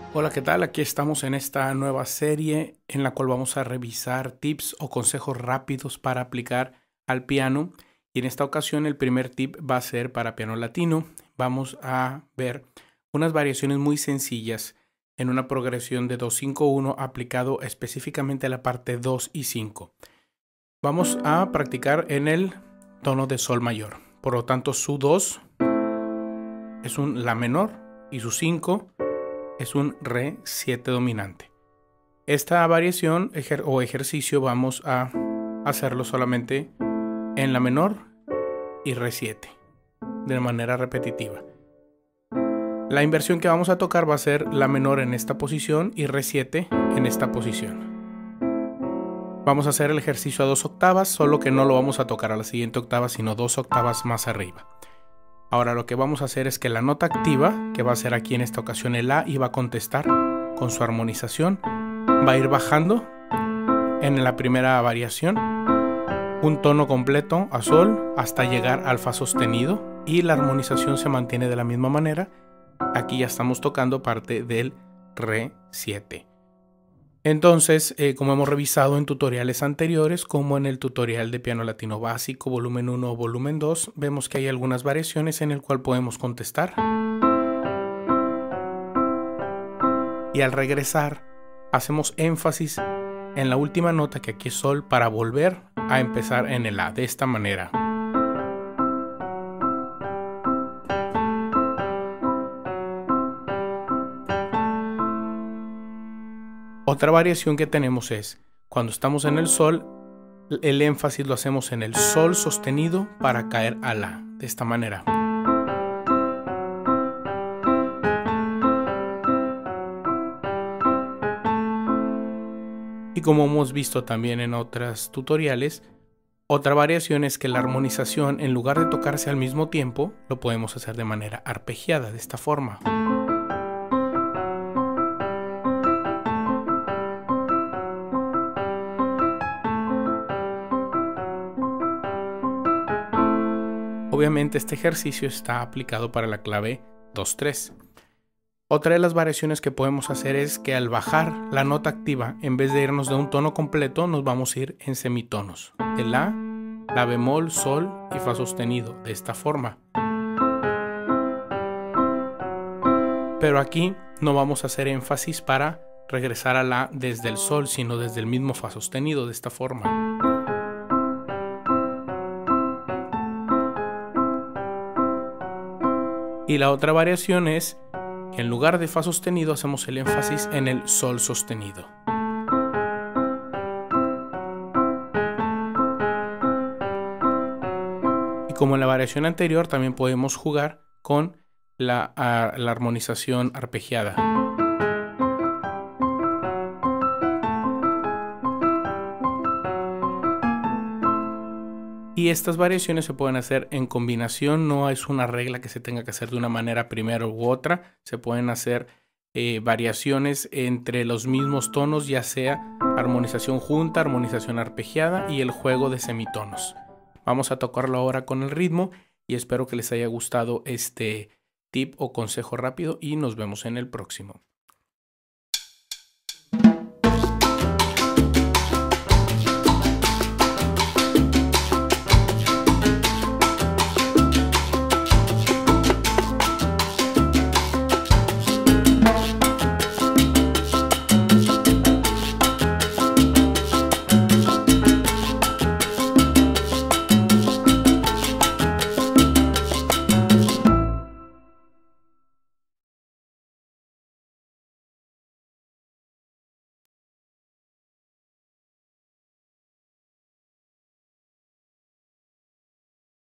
Hola, ¿qué tal? Aquí estamos en esta nueva serie en la cual vamos a revisar tips o consejos rápidos para aplicar al piano. Y en esta ocasión el primer tip va a ser para piano latino. Vamos a ver unas variaciones muy sencillas en una progresión de 2-5-1 aplicado específicamente a la parte 2 y 5. Vamos a practicar en el tono de sol mayor. Por lo tanto, su 2 es un la menor y su 5 es un re 7 dominante. Esta variación o ejercicio vamos a hacerlo solamente en la menor y re 7 de manera repetitiva. La inversión que vamos a tocar va a ser la menor en esta posición y re 7 en esta posición. Vamos a hacer el ejercicio a 2 octavas, solo que no lo vamos a tocar a la siguiente octava, sino 2 octavas más arriba. Ahora lo que vamos a hacer es que la nota activa, que va a ser aquí en esta ocasión el La, y va a contestar con su armonización, va a ir bajando en la primera variación un tono completo a Sol hasta llegar al Fa sostenido, y la armonización se mantiene de la misma manera. Aquí ya estamos tocando parte del Re 7. Entonces, como hemos revisado en tutoriales anteriores, como en el tutorial de piano latino básico, volumen 1 o volumen 2, vemos que hay algunas variaciones en el cual podemos contestar. Y al regresar, hacemos énfasis en la última nota, que aquí es Sol, para volver a empezar en el La, de esta manera. Otra variación que tenemos es, cuando estamos en el Sol, el énfasis lo hacemos en el Sol sostenido para caer a La, de esta manera. Y como hemos visto también en otros tutoriales, otra variación es que la armonización, en lugar de tocarse al mismo tiempo, lo podemos hacer de manera arpegiada, de esta forma. Obviamente este ejercicio está aplicado para la clave 2-3. Otra de las variaciones que podemos hacer es que al bajar la nota activa, en vez de irnos de un tono completo, nos vamos a ir en semitonos. De La, La bemol, Sol y Fa sostenido, de esta forma. Pero aquí no vamos a hacer énfasis para regresar a La desde el Sol, sino desde el mismo Fa sostenido, de esta forma. Y la otra variación es que en lugar de Fa sostenido hacemos el énfasis en el Sol sostenido. Y como en la variación anterior, también podemos jugar con la armonización arpegiada. Y estas variaciones se pueden hacer en combinación, no es una regla que se tenga que hacer de una manera primero u otra. Se pueden hacer variaciones entre los mismos tonos, ya sea armonización junta, armonización arpegiada y el juego de semitonos. Vamos a tocarlo ahora con el ritmo y espero que les haya gustado este tip o consejo rápido y nos vemos en el próximo.